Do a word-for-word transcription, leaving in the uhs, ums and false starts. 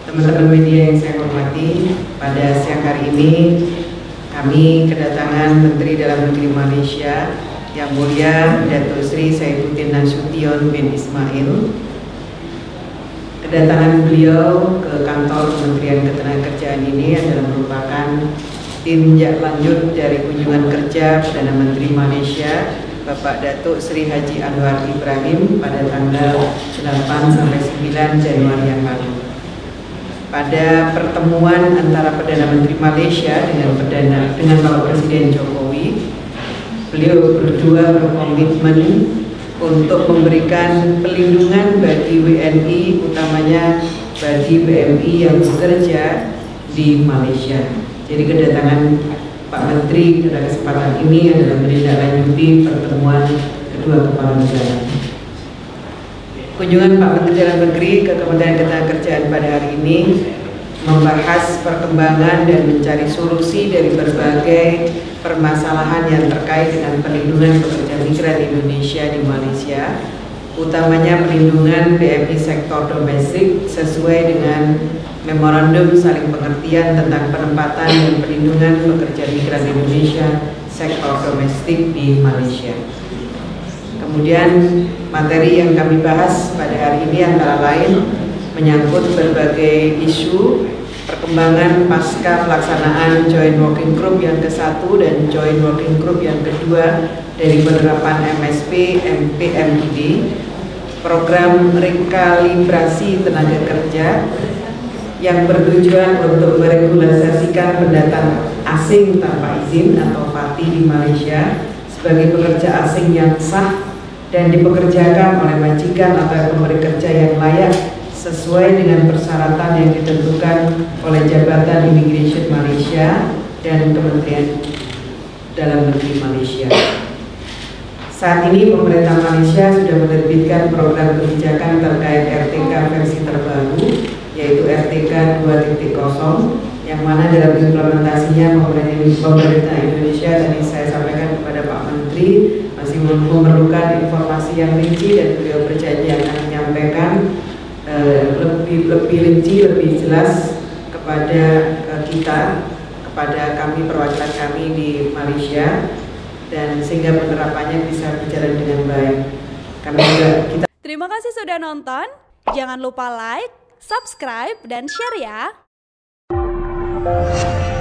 Teman-teman media yang saya hormati, pada siang hari ini kami kedatangan Menteri Dalam Negeri Malaysia Yang Mulia Datuk Seri Saifuddin Nasution bin Ismail. Kedatangan beliau ke kantor Kementerian Ketenagakerjaan ini adalah merupakan tinjak lanjut dari kunjungan kerja Perdana Menteri Malaysia Bapak Datuk Seri Haji Anwar Ibrahim pada tanggal delapan sampai sembilan Januari yang lalu. Pada pertemuan antara Perdana Menteri Malaysia dengan Perdana dengan Bapak Presiden Jokowi, beliau berdua berkomitmen untuk memberikan pelindungan bagi W N I, utamanya bagi B M I yang bekerja di Malaysia. Jadi kedatangan Pak Menteri pada kesempatan ini adalah menindaklanjuti pertemuan kedua kepala negara. Kunjungan Pak Menteri Dalam Negeri ke Kementerian Ketenagakerjaan pada hari ini membahas perkembangan dan mencari solusi dari berbagai permasalahan yang terkait dengan perlindungan pekerja migran Indonesia di Malaysia, utamanya perlindungan B M I sektor domestik sesuai dengan Memorandum Saling Pengertian tentang penempatan dan perlindungan pekerja migran Indonesia sektor domestik di Malaysia. Kemudian materi yang kami bahas pada hari ini antara lain menyangkut berbagai isu perkembangan pasca pelaksanaan Joint Working Group yang ke satu dan Joint Working Group yang kedua dari penerapan M S P M P M I D, program rekalibrasi tenaga kerja yang bertujuan untuk meregulasikan pendatang asing tanpa izin atau P A T I di Malaysia sebagai pekerja asing yang sah dan dipekerjakan oleh majikan atau pemberi kerja yang layak sesuai dengan persyaratan yang ditentukan oleh Jabatan Immigration Malaysia dan Kementerian Dalam Negeri Malaysia. Saat ini pemerintah Malaysia sudah menerbitkan program kebijakan terkait R T K versi terbaru, yaitu R T K dua titik nol, yang mana dalam implementasinya pemerintah Indonesia, tadi saya sampaikan kepada Pak Menteri, masih memerlukan informasi yang rinci dan beliau berjanji akan menyampaikan uh, lebih lebih rinci, lebih jelas kepada uh, kita, kepada kami perwakilan kami di Malaysia, dan sehingga penerapannya bisa berjalan dengan baik. Kami juga kita. Terima kasih sudah nonton. Jangan lupa like, subscribe, dan share ya.